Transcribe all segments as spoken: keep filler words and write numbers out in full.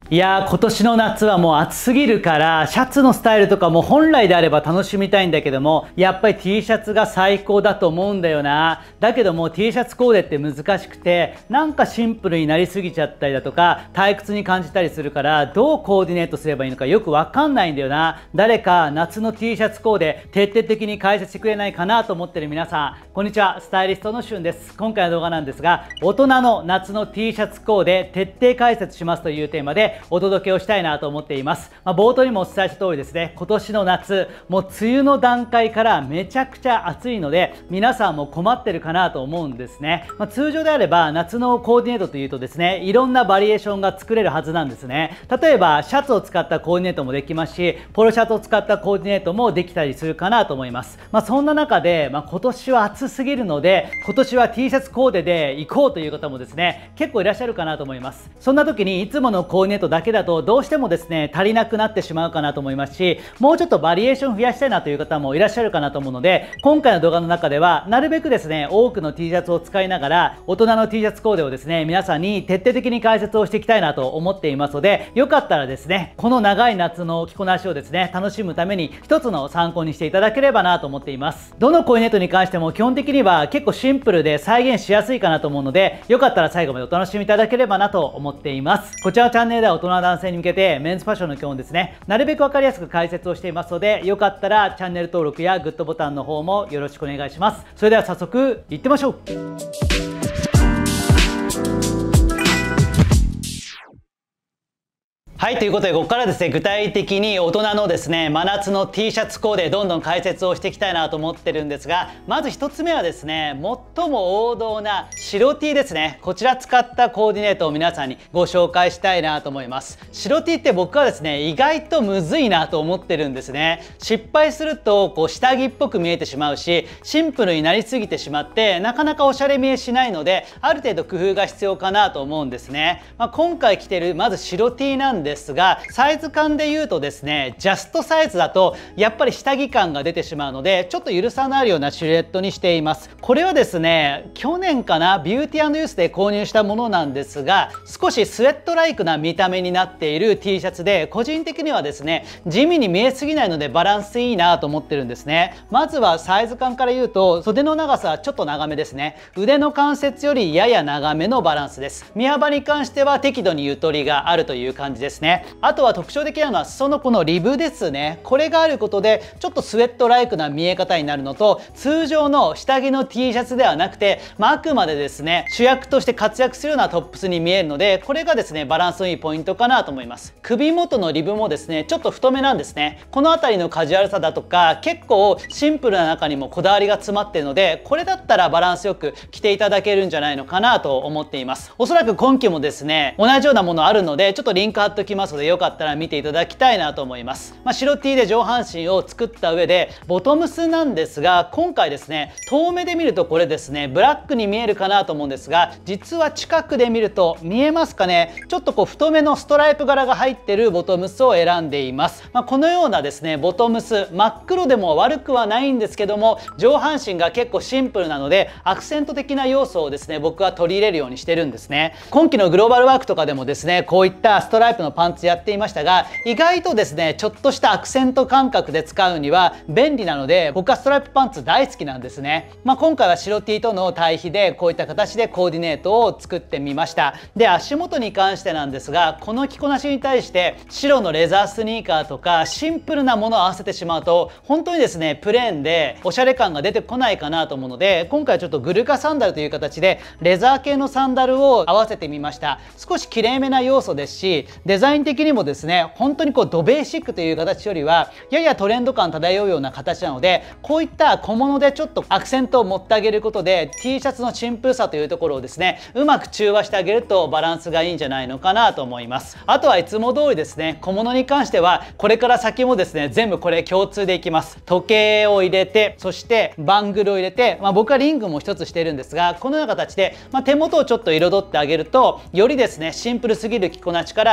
いやー、今年の夏はもう暑すぎるからシャツのスタイルとかも本来であれば楽しみたいんだけども、やっぱり T シャツが最高だと思うんだよな。だけども T シャツコーデって難しくて、なんかシンプルになりすぎちゃったりだとか退屈に感じたりするから、どうコーディネートすればいいのかよくわかんないんだよな。誰か夏の T シャツコーデ徹底的に解説してくれないかなと思ってる皆さん、こんにちは。スタイリストのしゅんです。今回の動画なんですが、大人の夏の T シャツコーデ徹底解説しますというテーマでお届けをしたいなと思っています。まあ、冒頭にもお伝えした通りですね、今年の夏もう梅雨の段階からめちゃくちゃ暑いので、皆さんも困ってるかなと思うんですね。まあ、通常であれば夏のコーディネートというとですね、いろんなバリエーションが作れるはずなんですね。例えばシャツを使ったコーディネートもできますし、ポロシャツを使ったコーディネートもできたりするかなと思います。まあ、そんな中で、まあ、今年は暑すぎるので、今年は T シャツコーデで行こうという方もですね、結構いらっしゃるかなと思います。そんな時にいつものコーディネートだけだとどうしてもですね足りなくなってしまうかなと思いますし、もうちょっとバリエーション増やしたいなという方もいらっしゃるかなと思うので、今回の動画の中ではなるべくですね多くの T シャツを使いながら大人の T シャツコーデをですね皆さんに徹底的に解説をしていきたいなと思っていますので、よかったらですねこの長い夏の着こなしをですね楽しむために一つの参考にしていただければなと思っています。どのコーディネートに関しても基本的には結構シンプルで再現しやすいかなと思うので、よかったら最後までお楽しみいただければなと思っています。こちらのチャンネルでは大人の男性に向けてメンズファッションの基本ですね、なるべく分かりやすく解説をしていますので、よかったらチャンネル登録やグッドボタンの方もよろしくお願いします。それでは早速いってみましょう。はい、ということでここからですね具体的に大人のですね真夏の T シャツコーデどんどん解説をしていきたいなと思ってるんですが、まずひとつめはですね最も王道な白 T ですね。こちら使ったコーディネートを皆さんにご紹介したいなと思います。白 T って僕はですね意外とむずいなと思ってるんですね。失敗するとこう下着っぽく見えてしまうし、シンプルになりすぎてしまってなかなかおしゃれ見えしないので、ある程度工夫が必要かなと思うんですね。まあ、今回着てるまず白 T なんですですが、サイズ感で言うとですねジャストサイズだとやっぱり下着感が出てしまうので、ちょっとゆるさのあるようなシルエットにしています。これはですね去年かなビューティー&ユースで購入したものなんですが、少しスウェットライクな見た目になっている T シャツで、個人的にはですね地味に見えすぎないのでバランスいいなと思ってるんですね。まずはサイズ感から言うと、袖の長さはちょっと長めですね。腕の関節よりやや長めのバランスです。身幅に関しては適度にゆとりがあるという感じですね。あとは特徴的なのは裾のこのリブですね。これがあることでちょっとスウェットライクな見え方になるのと、通常の下着の T シャツではなくて、まあ、あくまでですね主役として活躍するようなトップスに見えるので、これがですねバランスのいいポイントかなと思います。首元のリブもですねちょっと太めなんですね。この辺りのカジュアルさだとか結構シンプルな中にもこだわりが詰まっているので、これだったらバランスよく着ていただけるんじゃないのかなと思っています。おそらく今季もですね同じようなものあるので、ちょっとリンク貼っておきますのでよかったら見ていただきたいなと思います。まあ、白 T で上半身を作った上でボトムスなんですが、今回ですね遠目で見るとこれですねブラックに見えるかなと思うんですが、実は近くで見ると見えますかね、ちょっとこう太めのストライプ柄が入ってるボトムスを選んでいます。まあ、このようなですねボトムス、真っ黒でも悪くはないんですけども、上半身が結構シンプルなのでアクセント的な要素をですね僕は取り入れるようにしてるんですね。今季のグローバルワークとかでもですねこういったストライプのパンツやっていましたが、意外とですねちょっとしたアクセント感覚で使うには便利なので、僕はストライプパンツ大好きなんですね。まあ、今回は白 T との対比でこういった形でコーディネートを作ってみました。で、足元に関してなんですが、この着こなしに対して白のレザースニーカーとかシンプルなものを合わせてしまうと本当にですねプレーンでおしゃれ感が出てこないかなと思うので、今回はちょっとグルカサンダルという形でレザー系のサンダルを合わせてみました。少しきれいめな要素ですし、デザイン的にもですね本当にこうドベーシックという形よりはややトレンド感漂うような形なので、こういった小物でちょっとアクセントを持ってあげることで T シャツのシンプルさというところをですねうまく中和してあげるとバランスがいいんじゃないのかなと思います。あとはいつも通りですね小物に関してはこれから先もですね全部これ共通でいきます。時計を入れて、そしてバングルを入れて、まあ、僕はリングも一つしてるんですが、このような形で、まあ、手元をちょっと彩ってあげるとよりですねシンプルすぎる着こなしからやや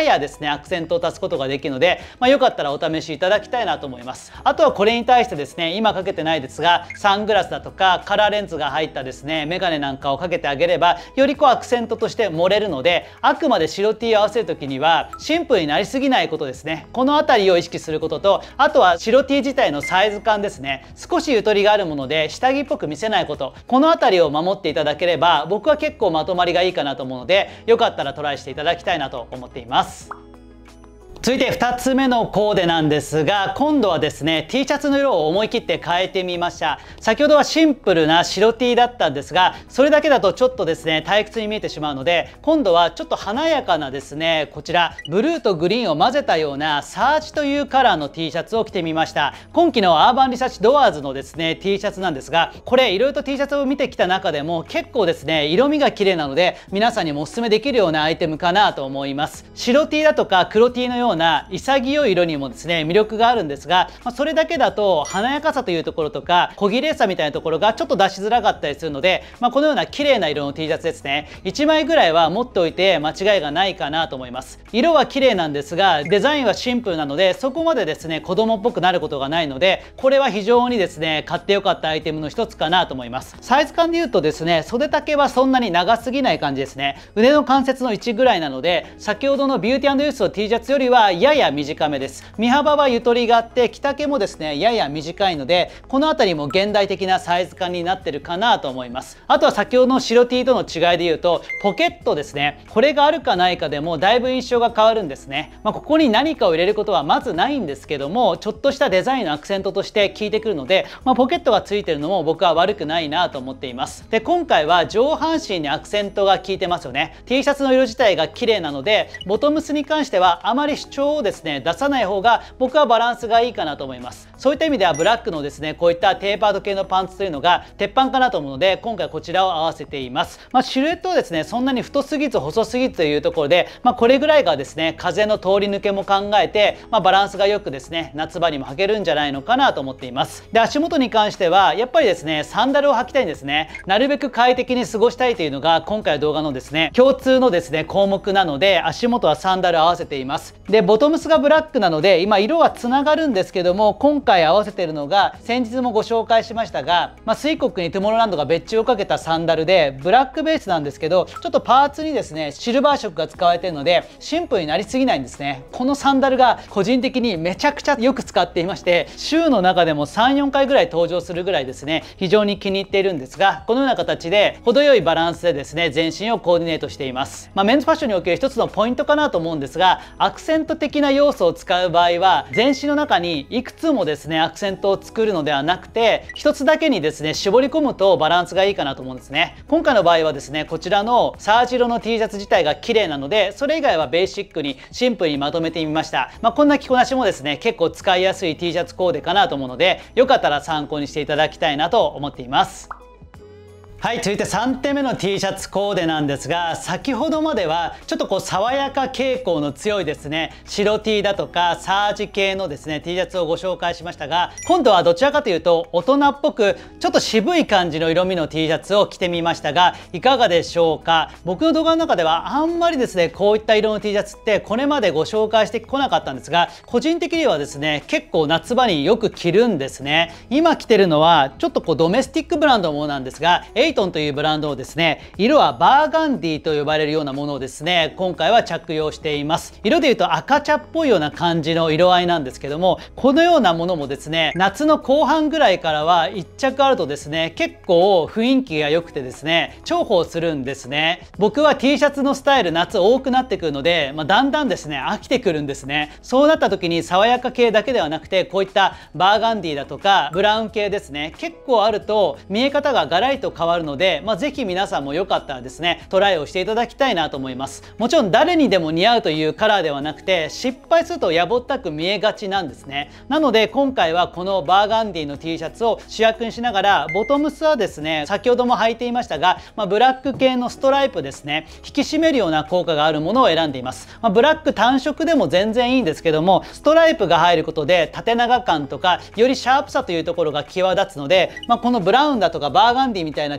やですねアクセントを足すことができるので、まあ、よかったらお試しいただきたいなと思います。あとはこれに対してですね、今かけてないですがサングラスだとかカラーレンズが入ったですねメガネなんかをかけてあげれば、よりこうアクセントとして盛れるので、あくまで白 T を合わせる時にはシンプルになりすぎないことですね。この辺りを意識することと、あとは白 T 自体のサイズ感ですね、少しゆとりがあるもので下着っぽく見せないこと、この辺りを守っていただければ僕は結構まとまりがいいかなと思うので、よかったらトライしていただきたいなと思っています。続いてふたつめのコーデなんですが、今度はですね T シャツの色を思い切って変えてみました。先ほどはシンプルな白 T だったんですが、それだけだとちょっとですね退屈に見えてしまうので、今度はちょっと華やかなですね、こちらブルーとグリーンを混ぜたようなサーチというカラーの T シャツを着てみました。今期のアーバンリサーチドアーズのですね T シャツなんですが、これいろいろと T シャツを見てきた中でも結構ですね色味が綺麗なので、皆さんにもおすすめできるようなアイテムかなと思います。白 T だとか黒 T のような潔い色にもですね魅力があるんですが、まあ、それだけだと華やかさというところとか小綺麗さみたいなところがちょっと出しづらかったりするので、まあ、このような綺麗な色の T シャツですね、いちまいぐらいは持っておいて間違いがないかなと思います。色は綺麗なんですがデザインはシンプルなので、そこまでですね子供っぽくなることがないので、これは非常にですね買ってよかったアイテムの一つかなと思います。サイズ感で言うとですね、袖丈はそんなに長すぎない感じですね。腕の関節の位置ぐらいなので、先ほどのビューティー&ユースの T シャツよりはやや短めです。身幅はゆとりがあって着丈もですねやや短いので、この辺りも現代的なサイズ感になってるかなと思います。あとは先ほどの白 T との違いで言うとポケットですね、これがあるかないかでもだいぶ印象が変わるんですね。まあ、ここに何かを入れることはまずないんですけども、ちょっとしたデザインのアクセントとして効いてくるので、まあ、ポケットがついてるのも僕は悪くないなと思っています。で今回は上半身にアクセントが効いてますよね。 T シャツの色自体が綺麗なので、ボトムスに関してはあまり主張をですね出さない方が僕はバランスがいいかなと思います。そういった意味ではブラックのですねこういったテーパード系のパンツというのが鉄板かなと思うので、今回こちらを合わせています。まあ、シルエットはですねそんなに太すぎず細すぎずというところで、まあ、これぐらいがですね風の通り抜けも考えて、まあ、バランスがよくですね夏場にも履けるんじゃないのかなと思っています。で足元に関してはやっぱりですねサンダルを履きたいんですね。なるべく快適に過ごしたいというのが今回の動画のですね共通のですね項目なので、足元はサンダルを合わせています。でボトムスがブラックなので今色はつながるんですけども、今回合わせているのが先日もご紹介しましたが、まあ、水国にトゥモローランドが別注をかけたサンダルでブラックベースなんですけど、ちょっとパーツにですねシルバー色が使われているのでシンプルになりすぎないんですね。このサンダルが個人的にめちゃくちゃよく使っていまして、週の中でも さんよんかいぐらい登場するぐらいですね非常に気に入っているんですが、このような形で程よいバランスでですね全身をコーディネートしています。まあ、メンズファッションにおける一つのポイントかなと思うんですが、アクセント的な要素を使う場合は全身の中にいくつもですねアクセントを作るのではなくて、一つだけにですね絞り込むとバランスがいいかなと思うんですね。今回の場合はですねこちらのサーチ色の T シャツ自体が綺麗なので、それ以外はベーシックにシンプルにまとめてみました。まあ、こんな着こなしもですね結構使いやすい T シャツコーデかなと思うので、よかったら参考にしていただきたいなと思っています。はい、続いてさんてんめの T シャツコーデなんですが、先ほどまではちょっとこう爽やか傾向の強いですね白 T だとかサージ系のですね T シャツをご紹介しましたが、今度はどちらかというと大人っぽくちょっと渋い感じの色味の T シャツを着てみましたが、いかがでしょうか。僕の動画の中ではあんまりですねこういった色の T シャツってこれまでご紹介してこなかったんですが、個人的にはですね結構夏場によく着るんですね。今着てるのはちょっとこうドメスティックブランドのものなんですが、エイトンというブランドをですね、色はバーガンディと呼ばれるようなものをですね今回は着用しています。色でいうと赤茶っぽいような感じの色合いなんですけども、このようなものもですね夏の後半ぐらいからはいっ着あるとですね結構雰囲気が良くてですね重宝するんですね。僕は T シャツのスタイル夏多くなってくるので、まあ、だんだんですね飽きてくるんですね。そうなった時に爽やか系だけではなくて、こういったバーガンディだとかブラウン系ですね結構あると見え方がガラリと変わるので、まあ、ぜひ皆さんもよかったらですねトライをしていただきたいなと思います。もちろん誰にでも似合うというカラーではなくて、失敗するとやぼったく見えがちなんですね。なので今回はこのバーガンディの T シャツを主役にしながら、ボトムスはですね先ほども履いていましたが、まあ、ブラック系のストライプですね引き締めるような効果があるものを選んでいます。まあ、ブラック単色でも全然いいんですけども、ストライプが入ることで縦長感とかよりシャープさというところが際立つので、まあ、このブラウンだとかバーガンディみたいな T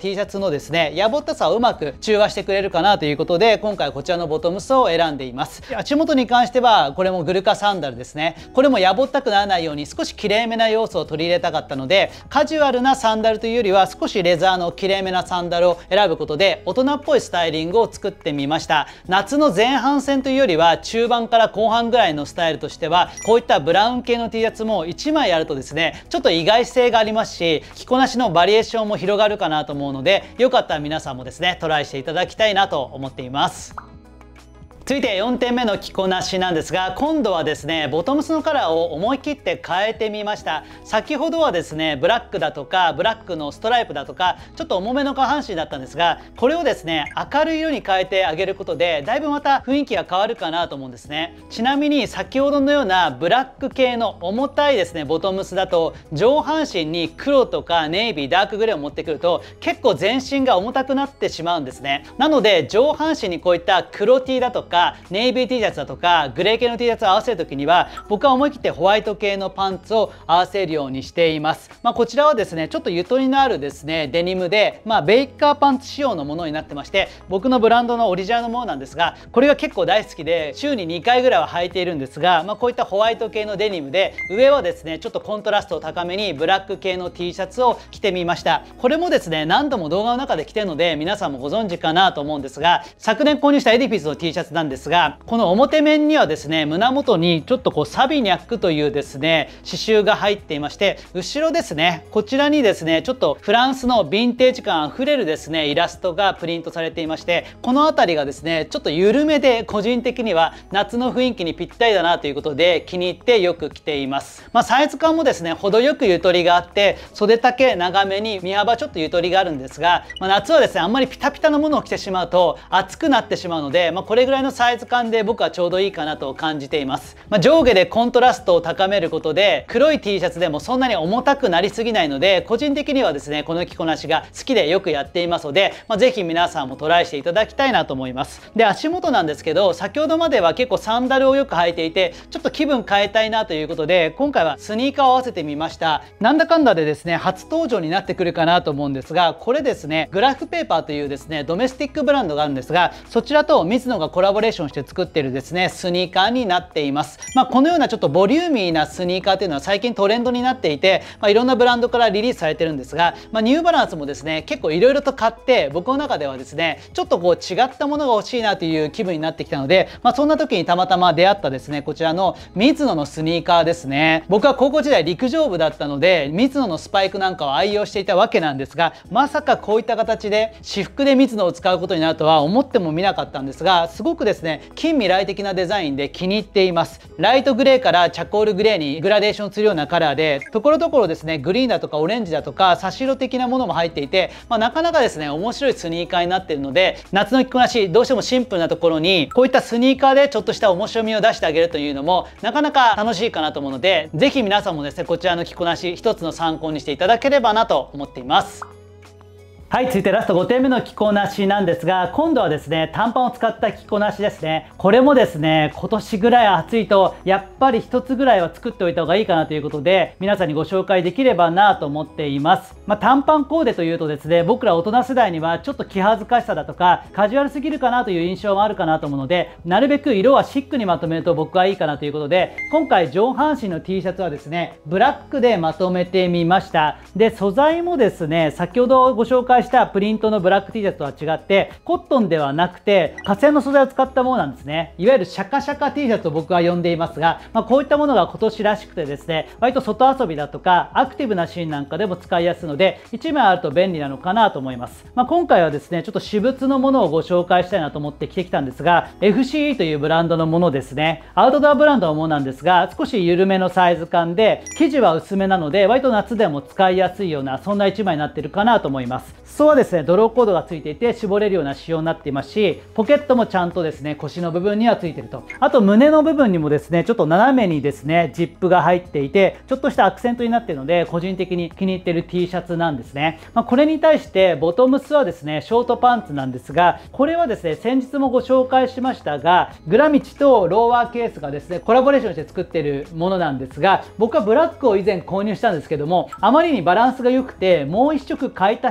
T シャツのですねやぼったさをうまく中和してくれるかなということで、今回こちらのボトムスを選んでいます。足元に関してはこれもグルカサンダルですね。これもやぼったくならないように少しきれいめな要素を取り入れたかったので、カジュアルなサンダルというよりは少しレザーのきれいめなサンダルを選ぶことで大人っぽいスタイリングを作ってみました。夏の前半戦というよりは中盤から後半ぐらいのスタイルとしては、こういったブラウン系の T シャツもいちまいあるとですねちょっと意外性がありますし、着こなしのバリエーションも広がるかなと思うので、よかったら皆さんもですねトライしていただきたいなと思っています。続いてよんてんめの着こなしなんですが、今度はですねボトムスのカラーを思い切って変えてみました。先ほどはですねブラックだとかブラックのストライプだとかちょっと重めの下半身だったんですが、これをですね明るい色に変えてあげることでだいぶまた雰囲気が変わるかなと思うんですね。ちなみに先ほどのようなブラック系の重たいですねボトムスだと、上半身に黒とかネイビー、ダークグレーを持ってくると結構全身が重たくなってしまうんですね。なので上半身にこういった黒 T だとかネイビー T シャツだとかグレー系の T シャツを合わせる時には、僕は思い切ってホワイト系のパンツを合わせるようにしています。まあ、こちらはですねちょっとゆとりのあるですねデニムで、まあ、ベイカーパンツ仕様のものになってまして、僕のブランドのオリジナルのものなんですが、これが結構大好きで週ににかいぐらいは履いているんですが、まあ、こういったホワイト系のデニムで上はですねちょっとコントラストを高めにブラック系の T シャツを着てみました。これもですね何度も動画の中で着てるので皆さんもご存知かなと思うんですが、昨年購入したエディフィスの T シャツなんですが、この表面にはですね胸元にちょっとこうサビニャックというですね刺繍が入っていまして、後ろですねこちらにですねちょっとフランスのヴィンテージ感あふれるですねイラストがプリントされていまして、この辺りがですねちょっと緩めで個人的には夏の雰囲気にぴったりだなということで気に入ってよく着ています。まあ、サイズ感もですね程よくゆとりがあって、袖丈長めに身幅ちょっとゆとりがあるんですが、まあ、夏はですねあんまりピタピタのものを着てしまうと暑くなってしまうので、まあ、これぐらいのサイズ感で僕はちょうどいいかなと感じています。まあ、上下でコントラストを高めることで黒い T シャツでもそんなに重たくなりすぎないので、個人的にはですねこの着こなしが好きでよくやっていますので、まあ、ぜひ皆さんもトライしていただきたいなと思います。で、足元なんですけど、先ほどまでは結構サンダルをよく履いていてちょっと気分変えたいなということで、今回はスニーカーを合わせてみました。なんだかんだでですね初登場になってくるかなと思うんですが、これですねグラフペーパーというですねドメスティックブランドがあるんですが、そちらとミズノがコラボレーションして作っているですねスニーカーになっています。まあ、このようなちょっとボリューミーなスニーカーというのは最近トレンドになっていて、まあ、いろんなブランドからリリースされてるんですが、まあ、ニューバランスもですね結構いろいろと買って、僕の中ではですねちょっとこう違ったものが欲しいなという気分になってきたので、まあ、そんな時にたまたま出会ったですねこちらのミズノのスニーカーですね。僕は高校時代陸上部だったのでミズノのスパイクなんかを愛用していたわけなんですが、まさかこういった形で私服でミズノを使うことになるとは思ってもみなかったんですが、すごくですね近未来的なデザインで気に入っています。ライトグレーからチャコールグレーにグラデーションするようなカラーで、ところどころですねグリーンだとかオレンジだとか差し色的なものも入っていて、まあ、なかなかですね面白いスニーカーになっているので、夏の着こなしどうしてもシンプルなところにこういったスニーカーでちょっとした面白みを出してあげるというのもなかなか楽しいかなと思うので、是非皆さんもですねこちらの着こなし一つの参考にしていただければなと思っています。はい、続いてラストごてんめの着こなしなんですが、今度はですね短パンを使った着こなしですね。これもですね今年ぐらい暑いとやっぱり一つぐらいは作っておいた方がいいかなということで、皆さんにご紹介できればなと思っています。まあ、短パンコーデというとですね、僕ら大人世代にはちょっと気恥ずかしさだとかカジュアルすぎるかなという印象があるかなと思うので、なるべく色はシックにまとめると僕はいいかなということで、今回上半身の T シャツはですねブラックでまとめてみました。で、素材もですね先ほどご紹介したプリントのブラック T シャツとは違ってコットンではなくて化繊の素材を使ったものなんですね。いわゆるシャカシャカ T シャツと僕は呼んでいますが、まあ、こういったものが今年らしくてですね、割と外遊びだとかアクティブなシーンなんかでも使いやすいのでいちまいあると便利なのかなと思います。まあ、今回はですねちょっと私物のものをご紹介したいなと思って着てきたんですが、 エフシーイー というブランドのものですね。アウトドアブランドのものなんですが、少し緩めのサイズ感で生地は薄めなので割と夏でも使いやすいようなそんないちまいになってるかなと思います。裾はですねドローコードがついていて絞れるような仕様になっていますし、ポケットもちゃんとですね腰の部分にはついてると、あと胸の部分にもですねちょっと斜めにですねジップが入っていてちょっとしたアクセントになっているので個人的に気に入っている T シャツなんですね。まあ、これに対してボトムスはですねショートパンツなんですが、これはですね先日もご紹介しましたがグラミチとローワーケースがですねコラボレーションして作っているものなんですが、僕はブラックを以前購入したんですけども、あまりにバランスが良くてもういっしょく買い足しました。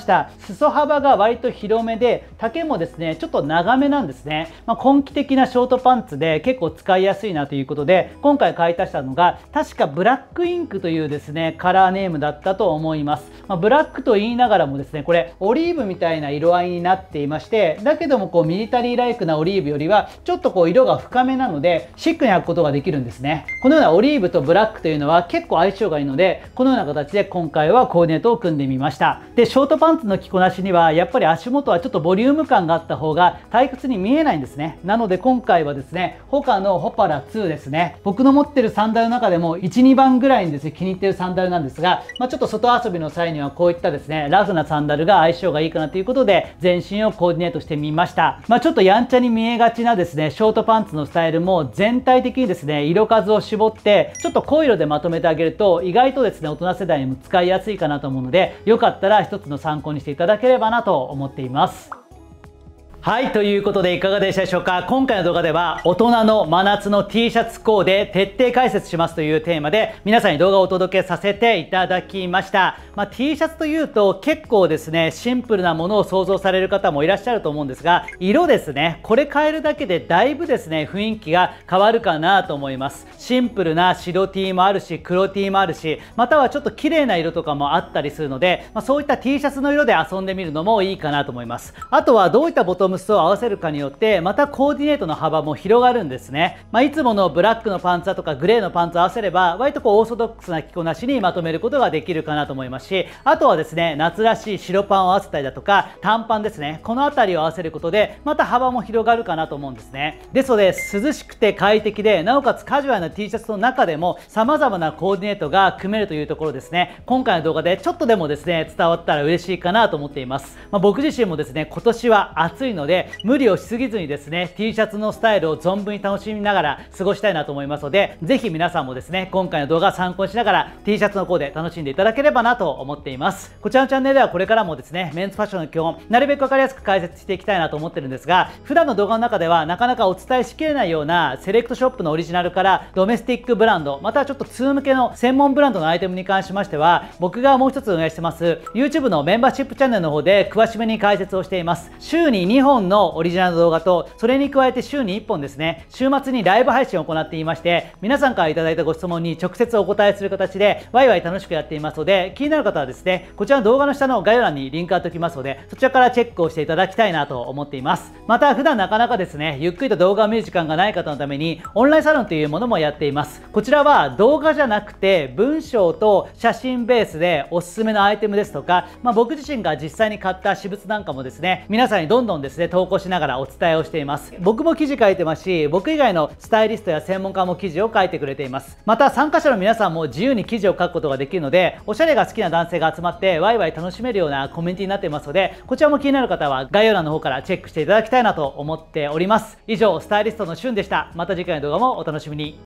した裾幅が割と広めで丈もですねちょっと長めなんですね。まあ、今季的なショートパンツで結構使いやすいなということで今回買い足したのが確かブラックインクというですねカラーネームだったと思います。まあ、ブラックと言いながらもですねこれオリーブみたいな色合いになっていまして、だけどもこうミリタリーライクなオリーブよりはちょっとこう色が深めなのでシックに履くことができるんですね。このようなオリーブとブラックというのは結構相性がいいのでこのような形で今回はコーディネートを組んでみました。でショートパンツの着こなしにはやっぱり足元はちょっとボリューム感があった方が退屈に見えないんですね。なので今回はですねホカのホパラツーですね、僕の持ってるサンダルの中でもいち、にばんぐらいにですね気に入ってるサンダルなんですが、まあ、ちょっと外遊びの際にはこういったですねラフなサンダルが相性がいいかなということで全身をコーディネートしてみました。まあ、ちょっとやんちゃに見えがちなですねショートパンツのスタイルも全体的にですね色数を絞ってちょっと濃い色でまとめてあげると意外とですね大人世代にも使いやすいかなと思うのでよかったら一つの参考にしていただければなと思っています。はい、ということでいかがでしたでしょうか。今回の動画では大人の真夏の T シャツコーデ徹底解説しますというテーマで皆さんに動画をお届けさせていただきました。まあ、T シャツというと結構ですねシンプルなものを想像される方もいらっしゃると思うんですが、色ですねこれ変えるだけでだいぶですね雰囲気が変わるかなと思います。シンプルな白 T もあるし黒 T もあるし、またはちょっと綺麗な色とかもあったりするので、まあ、そういった T シャツの色で遊んでみるのもいいかなと思います。あとはどういったボトムスを合わせるかによってまたコーディネートの幅も広がるんですね。まあ、いつものブラックのパンツだとかグレーのパンツを合わせれば割とこうオーソドックスな着こなしにまとめることができるかなと思いますし、あとはですね夏らしい白パンを合わせたりだとか短パンですね、この辺りを合わせることでまた幅も広がるかなと思うんですね。ですので涼しくて快適でなおかつカジュアルな T シャツの中でも様々なコーディネートが組めるというところですね、今回の動画でちょっとでもですね伝わったら嬉しいかなと思っています。まあ、僕自身もですね今年は暑いので無理をしすぎずにですね T シャツのスタイルを存分に楽しみながら過ごしたいなと思いますので、ぜひ皆さんもですね今回の動画を参考にしながら T シャツのコーデ楽しんでいただければなと思っています。こちらのチャンネルではこれからもですねメンズファッションの基本なるべく分かりやすく解説していきたいなと思ってるんですが、普段の動画の中ではなかなかお伝えしきれないようなセレクトショップのオリジナルからドメスティックブランド、またはちょっと通向けの専門ブランドのアイテムに関しましては僕がもう一つ運営してます YouTube のメンバーシップチャンネルの方で詳しめに解説をしています。週ににほんのオリジナルの動画とそれに加えて週にいっぽんですね週末にライブ配信を行っていまして、皆さんからいただいたご質問に直接お答えする形でワイワイ楽しくやっていますので、気になる方はですねこちらの動画の下の概要欄にリンク貼っておきますのでそちらからチェックをしていただきたいなと思っています。また普段なかなかですねゆっくりと動画を見る時間がない方のためにオンラインサロンというものもやっています。こちらは動画じゃなくて文章と写真ベースでおすすめのアイテムですとか、まあ、僕自身が実際に買った私物なんかもですね皆さんにどんどんですね投稿しながらお伝えをしています。僕も記事書いてますし僕以外のスタイリストや専門家も記事を書いてくれています。また参加者の皆さんも自由に記事を書くことができるので、おしゃれが好きな男性が集まってワイワイ楽しめるようなコミュニティになっていますので、こちらも気になる方は概要欄の方からチェックしていただきたいなと思っております。以上スタイリストのしゅんでした。また次回の動画もお楽しみに。